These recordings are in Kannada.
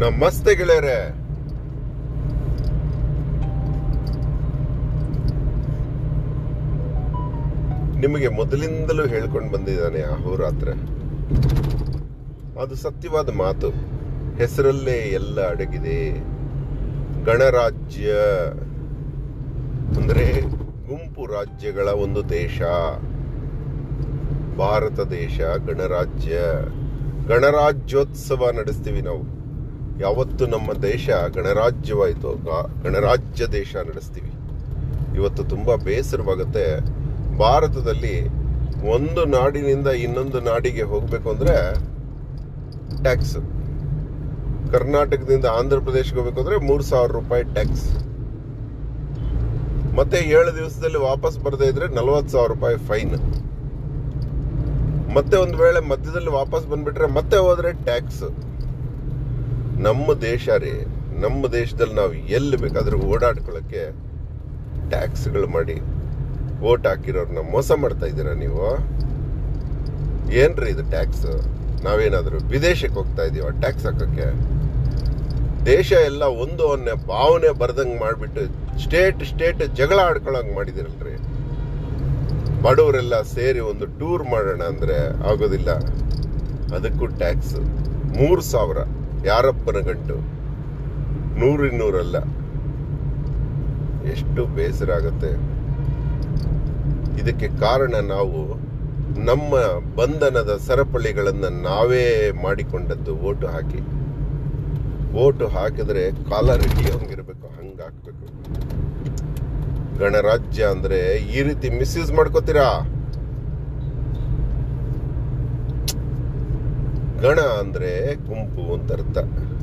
ನಮಸ್ತೆ ಗೆಳೆಯರೆ. ನಿಮಗೆ ಮೊದಲಿಂದಲೂ ಹೇಳ್ಕೊಂಡು ಬಂದಿದ್ದಾನೆ ಅಹೋರಾತ್ರ. ಅದು ಸತ್ಯವಾದ ಮಾತು. ಹೆಸರಲ್ಲೇ ಎಲ್ಲ ಅಡಗಿದೆ. ಗಣರಾಜ್ಯ ಅಂದ್ರೆ ಗುಂಪು ರಾಜ್ಯಗಳ ಒಂದು ದೇಶ ಭಾರತ ದೇಶ. ಗಣರಾಜ್ಯ, ಗಣರಾಜ್ಯೋತ್ಸವ ನಡೆಸ್ತೀವಿ ನಾವು. ಯಾವತ್ತು ನಮ್ಮ ದೇಶ ಗಣರಾಜ್ಯವಾಯಿತು, ಗಣರಾಜ್ಯ ದೇಶ ನಡೆಸ್ತೀವಿ. ಇವತ್ತು ತುಂಬಾ ಬೇಸರವಾಗುತ್ತೆ. ಭಾರತದಲ್ಲಿ ಒಂದು ನಾಡಿನಿಂದ ಇನ್ನೊಂದು ನಾಡಿಗೆ ಹೋಗ್ಬೇಕು ಅಂದ್ರೆ ಟ್ಯಾಕ್ಸ್. ಕರ್ನಾಟಕದಿಂದ ಆಂಧ್ರ ಪ್ರದೇಶಕ್ಕೆ ಹೋಗ್ಬೇಕು ಅಂದ್ರೆ 3,000 ರೂಪಾಯಿ ಟ್ಯಾಕ್ಸ್. ಮತ್ತೆ 7 ದಿವಸದಲ್ಲಿ ವಾಪಸ್ ಬರದೇ ಇದ್ರೆ 40,000 ರೂಪಾಯಿ ಫೈನ್. ಮತ್ತೆ ಒಂದು ವೇಳೆ ಮಧ್ಯದಲ್ಲಿ ವಾಪಸ್ ಬಂದ್ಬಿಟ್ರೆ ಮತ್ತೆ ಹೋದ್ರೆ ಟ್ಯಾಕ್ಸ್. ನಮ್ಮ ದೇಶ ರೀ. ನಮ್ಮ ದೇಶದಲ್ಲಿ ನಾವು ಎಲ್ಲಿ ಬೇಕಾದ್ರೂ ಓಡಾಡ್ಕೊಳ್ಳಕ್ಕೆ ಟ್ಯಾಕ್ಸ್ಗಳು ಮಾಡಿ ವೋಟ್ ಹಾಕಿರೋರ್ನ ಮೋಸ ಮಾಡ್ತಾ ಇದ್ದೀರಾ ನೀವು. ಏನ್ರಿ ಇದು ಟ್ಯಾಕ್ಸ್? ನಾವೇನಾದ್ರೂ ವಿದೇಶಕ್ಕೆ ಹೋಗ್ತಾ ಇದೀವ ಟ್ಯಾಕ್ಸ್ ಹಾಕಕ್ಕೆ? ದೇಶ ಎಲ್ಲ ಒಂದು ಅನ್ನೋ ಭಾವನೆ ಬರ್ದಂಗ್ ಮಾಡ್ಬಿಟ್ಟು ಸ್ಟೇಟ್ ಜಗಳ ಆಡ್ಕೊಳಂಗ್ ಮಾಡಿದಿರಲ್ರಿ. ಬಡವರೆಲ್ಲ ಸೇರಿ ಒಂದು ಟೂರ್ ಮಾಡೋಣ ಅಂದ್ರೆ ಆಗೋದಿಲ್ಲ. ಅದಕ್ಕೂ ಟ್ಯಾಕ್ಸ್ 3,000. ಯಾರಪ್ಪನ ಗಂಟು. 100-200 ಅಲ್ಲ. ಎಷ್ಟು ಬೇಸರ ಆಗತ್ತೆ. ಇದಕ್ಕೆ ಕಾರಣ ನಾವು ನಮ್ಮ ಬಂಧನದ ಸರಪಳಿಗಳನ್ನ ನಾವೇ ಮಾಡಿಕೊಂಡದ್ದು. ಓಟು ಹಾಕಿದ್ರೆ ಕಾಲರ್ ಹಿಡಿಯೋಂಗಿರ್ಬೇಕು, ಹಂಗ ಹಾಕ್ಬೇಕು. ಗಣರಾಜ್ಯ ಅಂದ್ರೆ ಈ ರೀತಿ ಮಿಸ್ಯೂಸ್ ಮಾಡ್ಕೋತೀರಾ? ಗಣ ಅಂದ್ರೆ ಗುಂಪು ಅಂತ ಅರ್ಥ.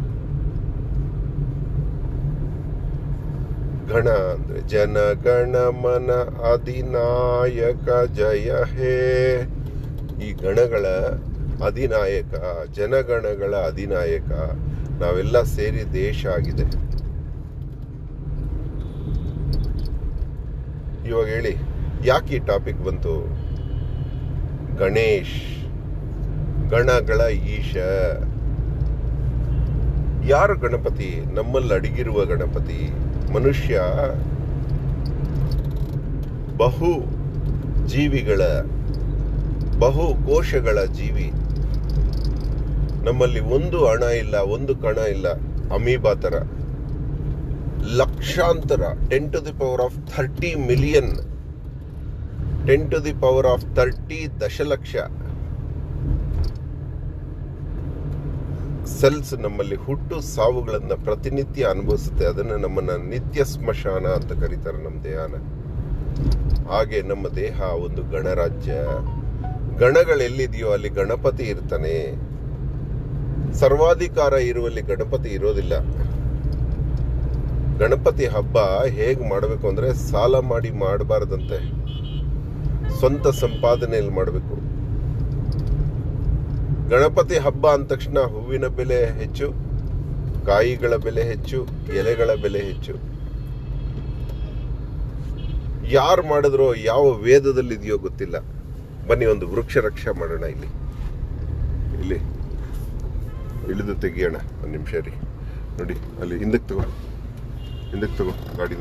ಗಣ ಅಂದ್ರೆ ಜನಗಣ ಮನ ಅಧಿನಾಯಕ ಜಯ ಹೇ. ಈ ಗಣಗಳ ಅಧಿನಾಯಕ, ಜನಗಣಗಳ ಅಧಿನಾಯಕ ನಾವೆಲ್ಲ ಸೇರಿ ದೇಶ ಆಗಿದೆ. ಇವಾಗ ಹೇಳಿ, ಯಾಕೆ ಈ ಟಾಪಿಕ್ ಬಂತು? ಗಣೇಶ್, ಗಣಗಳ ಈಶ. ಯಾರು ಗಣಪತಿ? ನಮ್ಮಲ್ಲಿ ಅಡಗಿರುವ ಗಣಪತಿ. ಮನುಷ್ಯ ಬಹು ಜೀವಿಗಳ, ಬಹು ಕೋಶಗಳ ಜೀವಿ. ನಮ್ಮಲ್ಲಿ ಒಂದು ಅಣ ಇಲ್ಲ, ಒಂದು ಕಣ ಇಲ್ಲ. ಅಮೀಬಾ ತರ ಲಕ್ಷಾಂತರ, 10⁻30 ಮಿಲಿಯನ್, 10⁻30 ದಶಲಕ್ಷ ಸೆಲ್ಸ್ ನಮ್ಮಲ್ಲಿ ಹುಟ್ಟು ಸಾವುಗಳನ್ನ ಪ್ರತಿನಿತ್ಯ ಅನುಭವಿಸುತ್ತೆ. ಅದನ್ನ ನಮ್ಮನ್ನ ನಿತ್ಯ ಸ್ಮಶಾನ ಅಂತ ಕರೀತಾರೆ, ನಮ್ಮ ದೇಹನ. ಹಾಗೆ ನಮ್ಮ ದೇಹ ಒಂದು ಗಣರಾಜ್ಯ. ಗಣಗಳೆಲ್ಲಿದೆಯೋ ಅಲ್ಲಿ ಗಣಪತಿ ಇರ್ತಾನೆ. ಸರ್ವಾಧಿಕಾರ ಇರುವಲ್ಲಿ ಗಣಪತಿ ಇರೋದಿಲ್ಲ. ಗಣಪತಿ ಹಬ್ಬ ಹೇಗ್ ಮಾಡಬೇಕು ಅಂದ್ರೆ ಸಾಲ ಮಾಡಿ ಮಾಡಬಾರ್ದಂತೆ, ಸ್ವಂತ ಸಂಪಾದನೆಯಲ್ಲಿ ಮಾಡಬೇಕು. ಗಣಪತಿ ಹಬ್ಬ ಅಂದ ತಕ್ಷಣ ಹೂವಿನ ಬೆಲೆ ಹೆಚ್ಚು, ಕಾಯಿಗಳ ಬೆಲೆ ಹೆಚ್ಚು, ಎಲೆಗಳ ಬೆಲೆ ಹೆಚ್ಚು. ಯಾರು ಮಾಡಿದ್ರೋ, ಯಾವ ವೇದದಲ್ಲಿ ಇದೆಯೋ ಗೊತ್ತಿಲ್ಲ. ಬನ್ನಿ ಒಂದು ವೃಕ್ಷ ರಕ್ಷಾ ಮಾಡೋಣ. ಇಲ್ಲಿ ಇಳಿದು ತೆಗಿಯೋಣ. ಒಂದು ನಿಮಿಷ ರೀ. ನೋಡಿ ಅಲ್ಲಿ ಹಿಂದಕ್ಕೆ ತಗೋ ಗಾಡಿನ.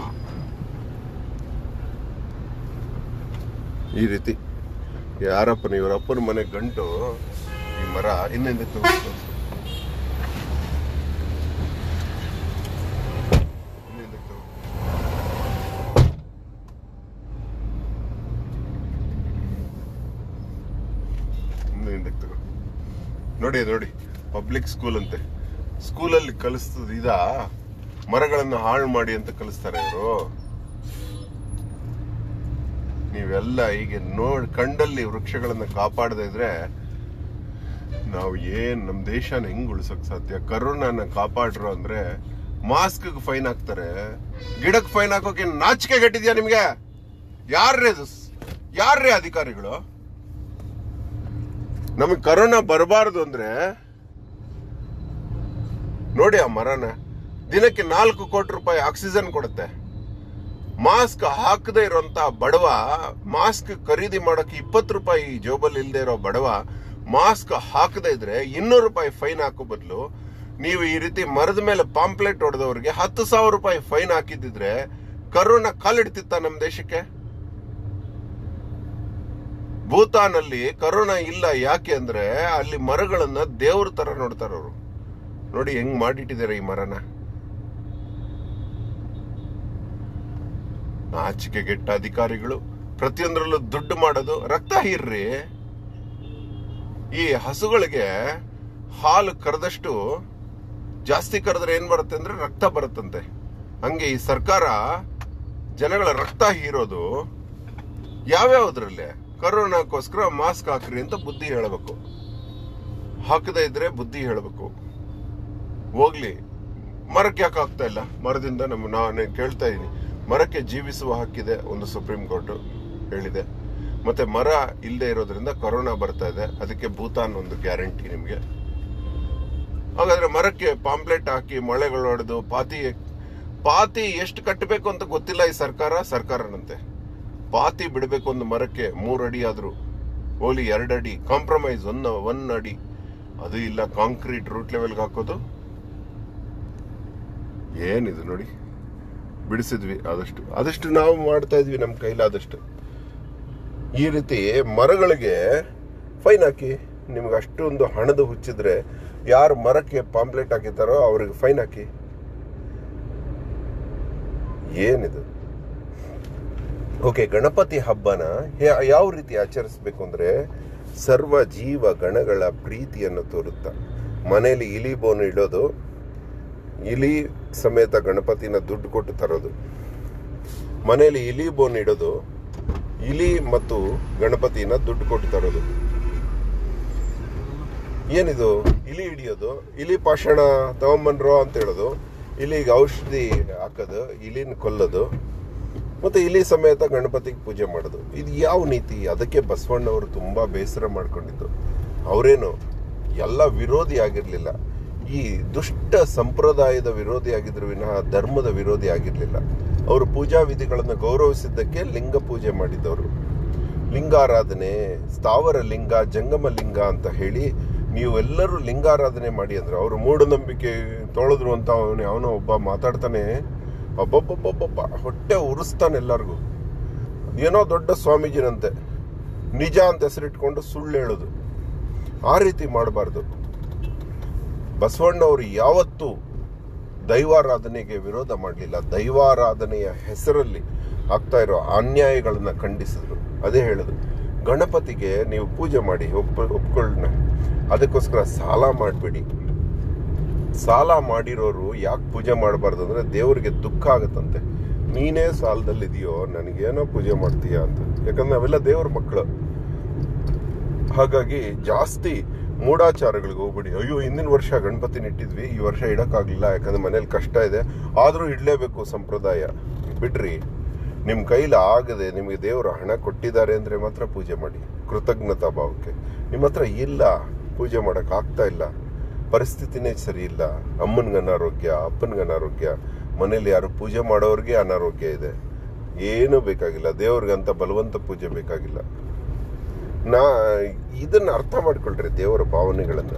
ಈ ರೀತಿ ಯಾರಪ್ಪನ ಇವರಪ್ಪನ ಮನೆ ಗಂಟು ಈ ಮರ. ಹಿಂದಕ್ಕೆ ತಗೋ. ನೋಡಿ ಪಬ್ಲಿಕ್ ಸ್ಕೂಲ್ ಅಂತೆ. ಸ್ಕೂಲಲ್ಲಿ ಕಲಿಸ್ತದ ಇದ ಮರಗಳನ್ನು ಹಾಳು ಮಾಡಿ ಅಂತ ಕಲಿಸ್ತಾರೆ ಇವರು. ನೀವೆಲ್ಲ ಹೀಗೆ ಕಂಡಲ್ಲಿ ವೃಕ್ಷಗಳನ್ನ ಕಾಪಾಡದೇ ಇದ್ರೆ ನಾವು ನಮ್ಮ ದೇಶನ ಹೆಂಗ್ ಉಳಿಸಕ್ ಸಾಧ್ಯ? ಕರೋನಾನ ಕಾಪಾಡ್ರು ಅಂದ್ರೆ ಮಾಸ್ಕ್ ಫೈನ್ ಹಾಕ್ತಾರೆ, ಗಿಡಕ್ಕೆ ಫೈನ್ ಹಾಕೋಕೆ ನಾಚಿಕೆ ಗಟ್ಟಿದ್ಯಾ ನಿಮ್ಗೆ? ಯಾರ್ರೇ ಅಧಿಕಾರಿಗಳು? ನಮಗ್ ಕರೋನಾ ಬರಬಾರದು ಅಂದ್ರೆ ನೋಡಿ, ಆ ಮರನ ದಿನಕ್ಕೆ 4 ಕೋಟಿ ರೂಪಾಯಿ ಆಕ್ಸಿಜನ್ ಕೊಡುತ್ತೆ. ಮಾಸ್ಕ್ ಹಾಕದೇ ಇರೋಂತ ಬಡವ, ಮಾಸ್ಕ್ ಖರೀದಿ ಮಾಡೋಕೆ 20 ರೂಪಾಯಿ ಜೋಬಲ್ಲಿ ಇಲ್ಲದೆ ಇರೋ ಬಡವ ಮಾಸ್ಕ್ ಹಾಕದೇ ಇದ್ರೆ 200 ರೂಪಾಯಿ ಫೈನ್ ಹಾಕೋ ಬದಲು ನೀವು ಈ ರೀತಿ ಮರದ ಮೇಲೆ ಪಾಂಪ್ಲೆಟ್ ಹೊಡೆದವ್ರಿಗೆ 10,000 ರೂಪಾಯಿ ಫೈನ್ ಹಾಕಿದ್ದಿದ್ರೆ ಕರೋನಾ ಕಾಲಿಡ್ತಿತ್ತ ನಮ್ಮ ದೇಶಕ್ಕೆ? ಭೂತಾನಲ್ಲಿ ಕರೋನಾ ಇಲ್ಲ. ಯಾಕೆ ಅಂದ್ರೆ ಅಲ್ಲಿ ಮರಗಳನ್ನ ದೇವ್ರ ತರ ನೋಡ್ತಾರ ಅವರು. ನೋಡಿ ಹೆಂಗ್ ಮಾಡಿಟ್ಟಿದ್ದಾರೆ ಈ ಮರನ. ನಾಚಿಕೆಗೆಟ್ಟ ಅಧಿಕಾರಿಗಳು, ಪ್ರತಿಯೊಂದರಲ್ಲೂ ದುಡ್ಡು ಮಾಡೋದು. ರಕ್ತ ಹೀರ್ರಿ. ಈ ಹಸುಗಳಿಗೆ ಹಾಲು ಕರೆದಷ್ಟು ಜಾಸ್ತಿ ಕರೆದ್ರೆ ಏನ್ ಬರುತ್ತೆ ಅಂದ್ರೆ ರಕ್ತ ಬರುತ್ತಂತೆ. ಹಂಗೆ ಈ ಸರ್ಕಾರ ಜನಗಳ ರಕ್ತ ಹೀರೋದು ಯಾವ್ಯಾವ್ದ್ರಲ್ಲೇ? ಕರೋನಾಕ್ಕೋಸ್ಕರ ಮಾಸ್ಕ್ ಹಾಕ್ರಿ ಅಂತ ಬುದ್ಧಿ ಹೇಳಬೇಕು. ಹಾಕದೇ ಇದ್ರೆ ಬುದ್ಧಿ ಹೇಳಬೇಕು. ಹೋಗ್ಲಿ, ಮರಕ್ಕೆ ಯಾಕೆ ಆಗ್ತಾ ಇಲ್ಲ? ಮರದಿಂದ ನಾನು ಕೇಳ್ತಾ ಇದೀನಿ, ಮರಕ್ಕೆ ಜೀವಿಸುವ ಹಕ್ಕಿದೆ ಒಂದು ಸುಪ್ರೀಂ ಕೋರ್ಟ್ ಹೇಳಿದೆ. ಮತ್ತೆ ಮರ ಇಲ್ಲದೆ ಇರೋದ್ರಿಂದ ಕೊರೋನಾ ಬರ್ತಾ ಇದೆ, ಅದಕ್ಕೆ ಭೂತಾನ್ ಒಂದು ಗ್ಯಾರಂಟಿ ನಿಮ್ಗೆ. ಹಾಗಾದ್ರೆ ಮರಕ್ಕೆ ಪಾಂಪ್ಲೆಟ್ ಹಾಕಿ ಮಳೆಗಳು ಹೊಡೆದು ಪಾತಿ ಎಷ್ಟು ಕಟ್ಟಬೇಕು ಅಂತ ಗೊತ್ತಿಲ್ಲ ಈ ಸರ್ಕಾರನಂತೆ. ಪಾತಿ ಬಿಡಬೇಕು ಒಂದು ಮರಕ್ಕೆ 3 ಅಡಿ ಆದ್ರೂ ಓಲಿ 2 ಅಡಿ ಕಾಂಪ್ರಮೈಸ್ 1 ಅಡಿ ಅದು ಇಲ್ಲ. ಕಾಂಕ್ರೀಟ್ ರೂಟ್ ಲೆವೆಲ್ಗೆ ಹಾಕೋದು. ಏನಿದು ನೋಡಿ, ಬಿಡಿಸಿದ್ವಿ ಆದಷ್ಟು ನಾವು ಮಾಡ್ತಾ ಇದ್ವಿ ನಮ್ಮ ಕೈಲಾದಷ್ಟು. ಈ ರೀತಿ ಮರಗಳಿಗೆ ಫೈನ್ ಹಾಕಿ. ನಿಮ್ಗೆ ಅಷ್ಟೊಂದು ಹಣದ ಹುಚ್ಚಿದ್ರೆ ಯಾರು ಮರಕ್ಕೆ ಪಾಂಪ್ಲೆಟ್ ಹಾಕಿತಾರೋ ಅವ್ರಿಗೆ ಫೈನ್ ಹಾಕಿ. ಏನಿದು? ಓಕೆ, ಗಣಪತಿ ಹಬ್ಬನ ಯಾವ ರೀತಿ ಆಚರಿಸ್ಬೇಕು ಅಂದ್ರೆ ಸರ್ವ ಜೀವ ಗಣಗಳ ಪ್ರೀತಿಯನ್ನು ತೋರುತ್ತಾ ಮನೆಯಲ್ಲಿ ಇಲಿ ಬೋನು ಇಡೋದು, ಇಲಿ ಸಮೇತ ಗಣಪತಿನ ದುಡ್ಡು ಕೊಟ್ಟು ತರೋದು. ಮನೆಯಲ್ಲಿ ಇಲಿ ಬೋನ್ ಇಡೋದು, ಇಲಿ ಮತ್ತು ಗಣಪತಿನ ದುಡ್ಡು ಕೊಟ್ಟು ತರೋದು. ಏನಿದು? ಇಲಿ ಹಿಡಿಯೋದು, ಇಲಿ ಪಾಷಾಣ ತಗೊಂಬನ್ರೋ ಅಂತ ಹೇಳೋದು, ಇಲಿಗೆ ಔಷಧಿ ಹಾಕೋದು, ಇಲಿನ ಕೊಲ್ಲೋದು, ಮತ್ತೆ ಇಲಿ ಸಮೇತ ಗಣಪತಿಗೆ ಪೂಜೆ ಮಾಡೋದು. ಇದು ಯಾವ ನೀತಿ? ಅದಕ್ಕೆ ಬಸವಣ್ಣವರು ತುಂಬಾ ಬೇಸರ ಮಾಡ್ಕೊಂಡಿದ್ದು. ಅವರೇನು ಎಲ್ಲ ವಿರೋಧಿ ಆಗಿರ್ಲಿಲ್ಲ, ಈ ದುಷ್ಟ ಸಂಪ್ರದಾಯದ ವಿರೋಧಿ ಆಗಿದ್ರು ವಿನಃ ಧರ್ಮದ ವಿರೋಧಿ ಆಗಿರ್ಲಿಲ್ಲ. ಅವರು ಪೂಜಾ ವಿಧಿಗಳನ್ನು ಗೌರವಿಸಿದ್ದಕ್ಕೆ ಲಿಂಗ ಪೂಜೆ ಮಾಡಿದವರು. ಲಿಂಗಾರಾಧನೆ, ಸ್ಥಾವರ ಲಿಂಗ, ಜಂಗಮ ಲಿಂಗ ಅಂತ ಹೇಳಿ ನೀವೆಲ್ಲರೂ ಲಿಂಗಾರಾಧನೆ ಮಾಡಿ ಅಂದ್ರೆ ಅವರು ಮೂಢನಂಬಿಕೆ ತೊಳೆದ್ರು ಅಂತ ಅವನೋ ಒಬ್ಬ ಮಾತಾಡ್ತಾನೆ. ಒಬ್ಬೊಬ್ಬೊಬ್ಬೊಬ್ಬ ಹೊಟ್ಟೆ ಉರಿಸ್ತಾನೆ ಎಲ್ಲರಿಗೂ. ಏನೋ ದೊಡ್ಡ ಸ್ವಾಮೀಜಿನಂತೆ ನಿಜ ಅಂತ ಹೆಸರಿಟ್ಕೊಂಡು ಸುಳ್ಳು ಹೇಳೋದು. ಆ ರೀತಿ ಮಾಡಬಾರ್ದು. ಬಸವಣ್ಣವರು ಯಾವತ್ತೂ ದೈವಾರಾಧನೆಗೆ ವಿರೋಧ ಮಾಡಲಿಲ್ಲ. ದೈವಾರಾಧನೆಯ ಹೆಸರಲ್ಲಿ ಆಗ್ತಾ ಇರೋ ಅನ್ಯಾಯಗಳನ್ನ ಖಂಡಿಸಿದ್ರು. ಅದೇ ಹೇಳೋದು, ಗಣಪತಿಗೆ ನೀವು ಪೂಜೆ ಮಾಡಿ ಒಪ್ಕೊಳ್ಳೋಣ, ಅದಕ್ಕೋಸ್ಕರ ಸಾಲ ಮಾಡಬೇಡಿ. ಸಾಲ ಮಾಡಿರೋರು ಯಾಕೆ ಪೂಜೆ ಮಾಡಬಾರ್ದು ಅಂದ್ರೆ ದೇವರಿಗೆ ದುಃಖ ಆಗುತ್ತಂತೆ. ನೀನೇ ಸಾಲದಲ್ಲಿದೆಯೋ ನನಗೇನೋ ಪೂಜೆ ಮಾಡ್ತೀಯ ಅಂತ. ಯಾಕಂದ್ರೆ ನಾವೆಲ್ಲ ದೇವ್ರ ಮಕ್ಕಳು. ಹಾಗಾಗಿ ಜಾಸ್ತಿ ಮೂಢಾಚಾರಗಳಿಗೆ ಹೋಗ್ಬಿಡಿ. ಅಯ್ಯೋ ಹಿಂದಿನ ವರ್ಷ ಗಣಪತಿನ ಇಟ್ಟಿದ್ವಿ, ಈ ವರ್ಷ ಇಡಕ್ಕಾಗ್ಲಿಲ್ಲ ಯಾಕಂದ್ರೆ ಮನೇಲಿ ಕಷ್ಟ ಇದೆ, ಆದ್ರೂ ಇಡ್ಲೇಬೇಕು ಸಂಪ್ರದಾಯ. ಬಿಡ್ರಿ, ನಿಮ್ ಕೈಲಿ ಆಗದೆ ನಿಮಗೆ ದೇವರು ಹಣ ಕೊಟ್ಟಿದ್ದಾರೆ ಅಂದ್ರೆ ಮಾತ್ರ ಪೂಜೆ ಮಾಡಿ ಕೃತಜ್ಞತಾ ಭಾವಕ್ಕೆ. ನಿಮ್ಮ ಹತ್ರ ಇಲ್ಲ, ಪೂಜೆ ಮಾಡಕ್ ಆಗ್ತಾ ಇಲ್ಲ, ಪರಿಸ್ಥಿತಿನೇ ಸರಿ ಇಲ್ಲ, ಅಮ್ಮನ್ಗೆ ಅನಾರೋಗ್ಯ, ಅಪ್ಪನ್ಗೆ ಅನಾರೋಗ್ಯ, ಮನೇಲಿ ಯಾರು ಪೂಜೆ ಮಾಡೋರ್ಗೆ ಅನಾರೋಗ್ಯ ಇದೆ, ಏನು ಬೇಕಾಗಿಲ್ಲ, ದೇವ್ರಿಗಂತ ಬಲವಂತ ಪೂಜೆ ಬೇಕಾಗಿಲ್ಲ. ಇದನ್ನ ಅರ್ಥ ಮಾಡ್ಕೊಳ್ರಿ ದೇವರ ಭಾವನೆಗಳನ್ನ.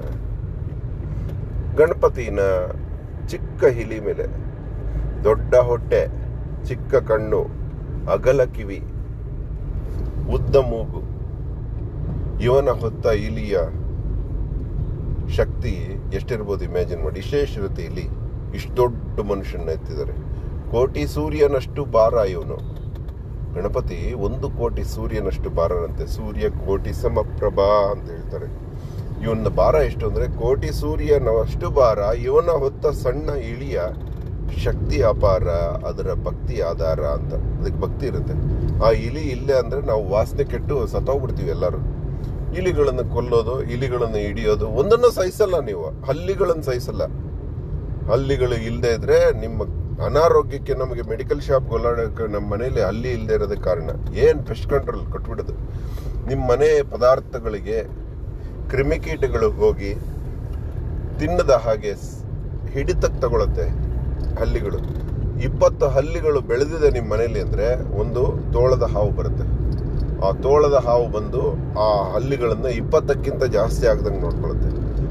ಗಣಪತಿನ ಚಿಕ್ಕ ಹಿಲಿ ಮೇಲೆ, ದೊಡ್ಡ ಹೊಟ್ಟೆ, ಚಿಕ್ಕ ಕಣ್ಣು, ಅಗಲ ಕಿವಿ, ಉದ್ದ ಮೂಗು, ಇವನ ಹೊತ್ತ ಇಲಿಯ ಶಕ್ತಿ ಎಷ್ಟಿರ್ಬೋದು ಇಮ್ಯಾಜಿನ್ ಮಾಡಿ. ವಿಶೇಷತೆ ಇಲಿ ಇಷ್ಟು ದೊಡ್ಡ ಮನುಷ್ಯನ ಎತ್ತಿದ್ದಾರೆ. ಕೋಟಿ ಸೂರ್ಯನಷ್ಟು ಭಾರ ಇವನು. ಗಣಪತಿ 1 ಕೋಟಿ ಸೂರ್ಯನಷ್ಟು ಭಾರನಂತೆ. ಸೂರ್ಯ ಕೋಟಿ ಸಮಪ್ರಭಾ ಅಂತ ಹೇಳ್ತಾರೆ. ಇವನ ಭಾರ ಎಷ್ಟು ಅಂದ್ರೆ ಕೋಟಿ ಸೂರ್ಯನಷ್ಟು ಭಾರ. ಇವನ ಹೊತ್ತ ಸಣ್ಣ ಇಳಿಯ ಶಕ್ತಿ ಅಪಾರ, ಅದರ ಭಕ್ತಿ ಆಧಾರ ಅಂತ. ಅದಕ್ಕೆ ಭಕ್ತಿ ಇರುತ್ತೆ. ಆ ಇಲಿ ಇಲ್ಲೇ ಅಂದ್ರೆ ನಾವು ವಾಸನೆ ಕೆಟ್ಟು ಸತ್ತೋಗ್ಬಿಡ್ತೀವಿ ಎಲ್ಲರೂ. ಇಲಿಗಳನ್ನು ಕೊಲ್ಲೋದು, ಇಲಿಗಳನ್ನು ಹಿಡಿಯೋದು ಒಂದನ್ನು ಸಹಿಸಲ್ಲ ನೀವು. ಹಲ್ಲಿಗಳನ್ನು ಸಹಿಸಲ್ಲ. ಹಲ್ಲಿಗಳು ಇಲ್ಲದೆ ಇದ್ರೆ ನಿಮ್ಮ ಅನಾರೋಗ್ಯಕ್ಕೆ, ನಮಗೆ ಮೆಡಿಕಲ್ ಶಾಪ್ ಗೊಲ್ಲಾಡಕ್ಕೆ ನಮ್ಮ ಮನೇಲಿ ಹಲ್ಲಿ ಇಲ್ಲದೆ ಇರೋದಕ್ಕೆ ಕಾರಣ ಏನ್ ಪೆಸ್ಟ್ ಕಂಟ್ರೋಲ್ ಕೊಟ್ಬಿಡೋದು. ನಿಮ್ಮ ಮನೆ ಪದಾರ್ಥಗಳಿಗೆ ಕ್ರಿಮಿಕೀಟಗಳು ಹೋಗಿ ತಿನ್ನದ ಹಾಗೆ ಹಿಡಿತಕ್ಕೆ ತಗೊಳತ್ತೆ ಹಲ್ಲಿಗಳು. 20 ಹಲ್ಲಿಗಳು ಬೆಳೆದಿದೆ ನಿಮ್ಮ ಮನೇಲಿ ಅಂದ್ರೆ ಒಂದು ತೋಳದ ಹಾವು ಬರುತ್ತೆ. ಆ ತೋಳದ ಹಾವು ಬಂದು ಆ ಹಲ್ಲಿಗಳನ್ನ 20ಕ್ಕಿಂತ ಜಾಸ್ತಿ ಆಗದಂಗೆ ನೋಡ್ಕೊಳುತ್ತೆ.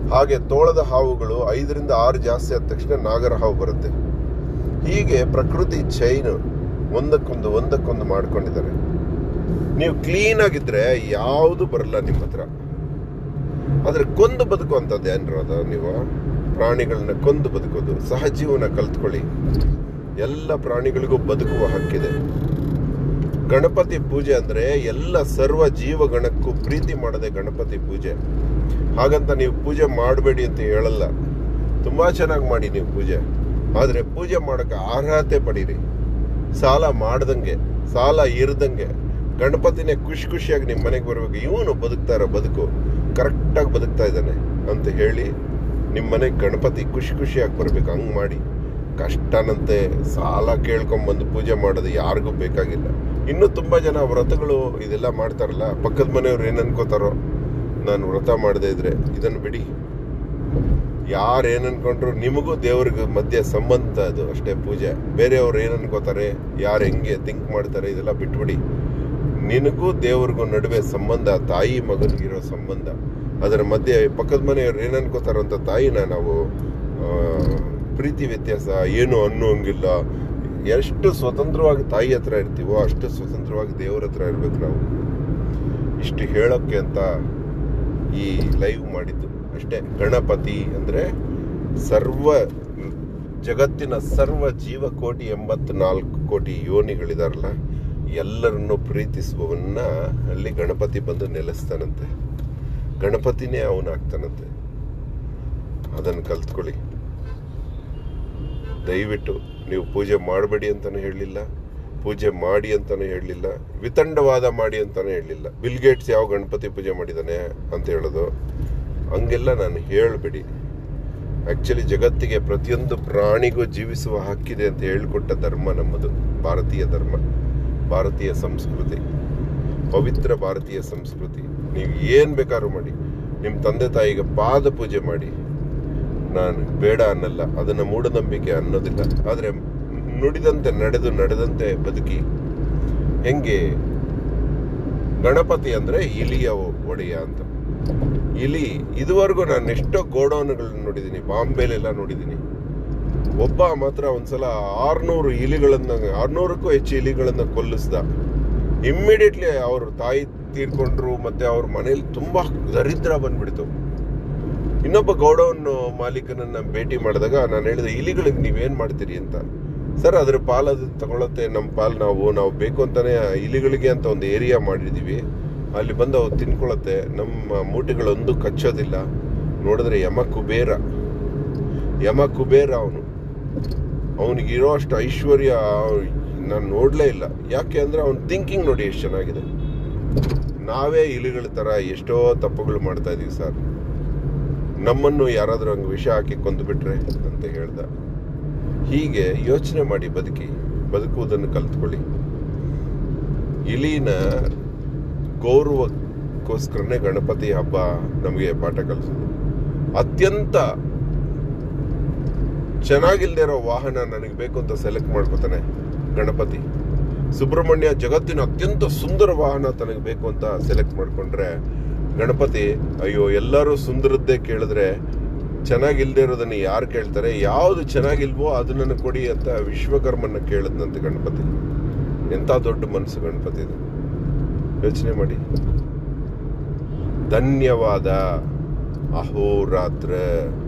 ಹಾಗೆ ತೋಳದ ಹಾವುಗಳು 5ರಿಂದ 6 ಜಾಸ್ತಿ ಆದ ತಕ್ಷಣ ನಾಗರ ಹಾವು ಬರುತ್ತೆ. ಹೀಗೆ ಪ್ರಕೃತಿ ಚೈನ್ ಒಂದಕ್ಕೊಂದು ಮಾಡ್ಕೊಂಡಿದ್ದಾರೆ. ನೀವು ಕ್ಲೀನ್ ಆಗಿದ್ರೆ ಯಾವುದು ಬರಲ್ಲ ನಿಮ್ಮ ಹತ್ರ. ಆದ್ರೆ ಕೊಂದು ಬದುಕುವಂಥದ್ದು ಏನ್ರ ಅದ? ನೀವು ಪ್ರಾಣಿಗಳನ್ನ ಕೊಂದು ಬದುಕೋದು, ಸಹಜೀವನ ಕಲ್ತ್ಕೊಳ್ಳಿ. ಎಲ್ಲ ಪ್ರಾಣಿಗಳಿಗೂ ಬದುಕುವ ಹಕ್ಕಿದೆ. ಗಣಪತಿ ಪೂಜೆ ಅಂದ್ರೆ ಎಲ್ಲ ಸರ್ವ ಜೀವಗಣಕ್ಕೂ ಪ್ರೀತಿ ಮಾಡದೆ ಗಣಪತಿ ಪೂಜೆ. ಹಾಗಂತ ನೀವು ಪೂಜೆ ಮಾಡಬೇಡಿ ಅಂತ ಹೇಳಲ್ಲ, ತುಂಬಾ ಚೆನ್ನಾಗಿ ಮಾಡಿ ನೀವು ಪೂಜೆ. ಆದ್ರೆ ಪೂಜೆ ಮಾಡಕ್ಕೆ ಅರ್ಹತೆ ಪಡೀರಿ. ಸಾಲ ಮಾಡ್ದಂಗೆ, ಸಾಲ ಇರ್ದಂಗೆ ಗಣಪತಿನೇ ಖುಷಿಯಾಗಿ ನಿಮ್ಮ ಮನೆಗೆ ಬರ್ಬೇಕು. ಇವನು ಬದುಕ್ತಾ ಇರೋ ಬದುಕು ಕರೆಕ್ಟಾಗಿ ಬದುಕ್ತಾ ಇದ್ದಾನೆ ಅಂತ ಹೇಳಿ ನಿಮ್ಮ ಮನೆಗೆ ಗಣಪತಿ ಖುಷಿಯಾಗಿ ಬರ್ಬೇಕು. ಹಂಗೆ ಮಾಡಿ. ಕಷ್ಟನಂತೆ ಸಾಲ ಕೇಳ್ಕೊಂಬಂದು ಪೂಜೆ ಮಾಡೋದು ಯಾರಿಗೂ ಬೇಕಾಗಿಲ್ಲ. ಇನ್ನೂ ತುಂಬಾ ಜನ ವ್ರತಗಳು ಇದೆಲ್ಲ ಮಾಡ್ತಾರಲ್ಲ, ಪಕ್ಕದ ಮನೆಯವ್ರು ಏನ್ ಅನ್ಕೋತಾರೋ, ನಾನು ವ್ರತ ಮಾಡದೇ ಇದ್ರೆ. ಇದನ್ನು ಬಿಡಿ. ಯಾರು ಏನ್ ಅನ್ಕೊಂಡ್ರು ನಿಮಗೂ ದೇವ್ರಿಗೆ ಮಧ್ಯೆ ಸಂಬಂಧ ಅದು ಅಷ್ಟೇ ಪೂಜೆ. ಬೇರೆಯವ್ರು ಏನ್ ಅನ್ಕೋತಾರೆ, ಯಾರು ಹೆಂಗೆ ಥಿಂಕ್ ಮಾಡ್ತಾರೆ, ಇದೆಲ್ಲ ಬಿಟ್ಬಿಡಿ. ನಿನಗೂ ದೇವ್ರಿಗೂ ನಡುವೆ ಸಂಬಂಧ, ತಾಯಿ ಮಗನಿಗಿರೋ ಸಂಬಂಧ. ಅದರ ಮಧ್ಯೆ ಪಕ್ಕದ ಮನೆಯವ್ರು ಏನ್ ಅನ್ಕೋತಾರೋ ಅಂತ ತಾಯಿನ ನಾವು ಪ್ರೀತಿ ವ್ಯತ್ಯಾಸ ಏನು ಅನ್ನೋಂಗಿಲ್ಲ. ಎಷ್ಟು ಸ್ವತಂತ್ರವಾಗಿ ತಾಯಿ ಹತ್ರ ಇರ್ತೀವೋ ಅಷ್ಟು ಸ್ವತಂತ್ರವಾಗಿ ದೇವರ ಹತ್ರ ಇರ್ಬೇಕು ನಾವು. ಇಷ್ಟು ಹೇಳೋಕ್ಕೆ ಅಂತ ಈ ಲೈವ್ ಮಾಡಿದ್ದು ಅಷ್ಟೇ. ಗಣಪತಿ ಅಂದ್ರೆ ಜಗತ್ತಿನ ಸರ್ವ ಜೀವಕೋಟಿ 84 ಕೋಟಿ ಯೋನಿಗಳಿದಾರಲ್ಲ, ಎಲ್ಲರನ್ನು ಪ್ರೀತಿಸುವವನ್ನ ಅಲ್ಲಿ ಗಣಪತಿ ಬಂದು ನೆಲೆಸ್ತಾನಂತೆ. ಗಣಪತಿನೇ ಅವನಾಗ್ತಾನಂತೆ. ಅದನ್ನು ಕಲ್ತ್ಕೊಳ್ಳಿ. ದಯವಿಟ್ಟು ನೀವು ಪೂಜೆ ಮಾಡಬೇಡಿ ಅಂತಾನೆ ಹೇಳಲಿಲ್ಲ, ಪೂಜೆ ಮಾಡಿ ಅಂತಾನೆ ಹೇಳಲಿಲ್ಲ, ವಿತಂಡವಾದ ಮಾಡಿ ಅಂತಾನೆ ಹೇಳಲಿಲ್ಲ. ಬಿಲ್ ಗೇಟ್ಸ್ ಯಾವ ಗಣಪತಿ ಪೂಜೆ ಮಾಡಿದಾನೆ ಅಂತ ಹೇಳೋದು ಹಂಗೆಲ್ಲ ನಾನು ಹೇಳಬೇಡಿ. ಆಕ್ಚುಲಿ ಜಗತ್ತಿಗೆ ಪ್ರತಿಯೊಂದು ಪ್ರಾಣಿಗೂ ಜೀವಿಸುವ ಹಕ್ಕಿದೆ ಅಂತ ಹೇಳಿಕೊಟ್ಟ ಧರ್ಮ ನಮ್ಮದು, ಭಾರತೀಯ ಧರ್ಮ, ಭಾರತೀಯ ಸಂಸ್ಕೃತಿ, ಪವಿತ್ರ ಭಾರತೀಯ ಸಂಸ್ಕೃತಿ. ನೀವು ಏನ್ ಬೇಕಾದ್ರೂ ಮಾಡಿ, ನಿಮ್ಮ ತಂದೆ ತಾಯಿಗೆ ಪಾದ ಪೂಜೆ ಮಾಡಿ, ನಾನು ಬೇಡ ಅನ್ನಲ್ಲ, ಅದನ್ನ ಮೂಢನಂಬಿಕೆ ಅನ್ನೋದಿಲ್ಲ. ಆದ್ರೆ ನುಡಿದಂತೆ ನಡೆದಂತೆ ಬದುಕಿ. ಹೆಂಗೆ? ಗಣಪತಿ ಅಂದ್ರೆ ಇಲಿಯ ಒಡೆಯ ಅಂತ. ಇಲಿ ಇದುವರೆಗೂ ನಾನು ಎಷ್ಟೋ ಗೋಡೌನ್ಗಳನ್ನ ನೋಡಿದ್ದೀನಿ, ಬಾಂಬೆಲೆಲ್ಲ ನೋಡಿದ್ದೀನಿ. ಒಬ್ಬ ಮಾತ್ರ ಒಂದ್ಸಲ 600ಕ್ಕೂ ಹೆಚ್ಚು ಇಲಿಗಳನ್ನ ಕೊಲ್ಲಿಸ್ದ. ಇಮ್ಮಿಡಿಯೇಟ್ಲಿ ಅವ್ರ ತಾಯಿ ತೀರ್ಕೊಂಡ್ರು, ಮತ್ತೆ ಅವ್ರ ಮನೇಲಿ ತುಂಬಾ ದರಿದ್ರ ಬಂದ್ಬಿಡ್ತು. ಇನ್ನೊಬ್ಬ ಗೋಡೌನ್ ಮಾಲೀಕನನ್ನ ಭೇಟಿ ಮಾಡಿದಾಗ ನಾನು ಹೇಳಿದೆ, ಇಲಿಗಳಿಗೆ ನೀವೇನ್ ಮಾಡ್ತೀರಿ ಅಂತ. ಸರ್, ಅದ್ರ ಪಾಲದು ತಗೊಳತ್ತೆ, ನಮ್ಮ ಪಾಲ್ ನಾವು ಬೇಕು ಅಂತಾನೆ ಇಲಿಗಳಿಗೆ ಅಂತ ಒಂದು ಏರಿಯಾ ಮಾಡಿದೀವಿ, ಅಲ್ಲಿ ಬಂದು ಅವು ತಿನ್ಕೊಳತ್ತೆ, ನಮ್ಮ ಮೂಟೆಗಳೊಂದು ಕಚ್ಚೋದಿಲ್ಲ. ನೋಡಿದ್ರೆ ಯಮ ಕುಬೇರ ಅವನಿಗಿರೋ ಅಷ್ಟು ಐಶ್ವರ್ಯ ನಾನು ನೋಡ್ಲೇ ಇಲ್ಲ. ಯಾಕೆ ಅಂದ್ರೆ ಅವನ ಥಿಂಕಿಂಗ್ ನೋಡಿ ಎಷ್ಟು ಚೆನ್ನಾಗಿದೆ. ನಾವೇ ಇಲಿಗಳ ತರ ಎಷ್ಟೋ ತಪ್ಪುಗಳು ಮಾಡ್ತಾ ಇದೀವಿ ಸರ್. ನಮ್ಮನ್ನು ಯಾರಾದ್ರೂ ಹಂಗೆ ವಿಷ ಹಾಕಿ ಕೊಂದು ಬಿಟ್ರೆ ಅಂತ ಹೇಳ್ದ. ಹೀಗೆ ಯೋಚನೆ ಮಾಡಿ ಬದುಕುವುದನ್ನು ಕಲ್ತ್ಕೊಳ್ಳಿ. ಇಲಿನ ಗೌರವಕ್ಕೋಸ್ಕರನೇ ಗಣಪತಿ ಹಬ್ಬ ನಮಗೆ ಪಾಠ ಕಲಿಸೋದು. ಅತ್ಯಂತ ಚೆನ್ನಾಗಿಲ್ದೇ ಇರೋ ವಾಹನ ನನಗೆ ಬೇಕು ಅಂತ ಸೆಲೆಕ್ಟ್ ಮಾಡ್ಕೋತಾನೆ ಗಣಪತಿ. ಸುಬ್ರಹ್ಮಣ್ಯ ಜಗತ್ತಿನ ಅತ್ಯಂತ ಸುಂದರ ವಾಹನ ತನಗೆ ಬೇಕು ಅಂತ ಸೆಲೆಕ್ಟ್ ಮಾಡ್ಕೊಂಡ್ರೆ ಗಣಪತಿ, ಅಯ್ಯೋ ಎಲ್ಲರೂ ಸುಂದರದ್ದೇ ಕೇಳಿದ್ರೆ ಚೆನ್ನಾಗಿಲ್ದೇ ಇರೋದನ್ನ ಯಾರು ಕೇಳ್ತಾರೆ, ಯಾವ್ದು ಚೆನ್ನಾಗಿಲ್ವೋ ಅದನ್ನ ಕೊಡಿ ಅಂತ ವಿಶ್ವಕರ್ಮನ್ನ ಕೇಳದ್ನಂತೆ ಗಣಪತಿ. ಎಂತ ದೊಡ್ಡ ಮನಸ್ಸು ಗಣಪತಿದು, ಯೋಚನೆ ಮಾಡಿ. ಧನ್ಯವಾದ. ಅಹೋರಾತ್ರ.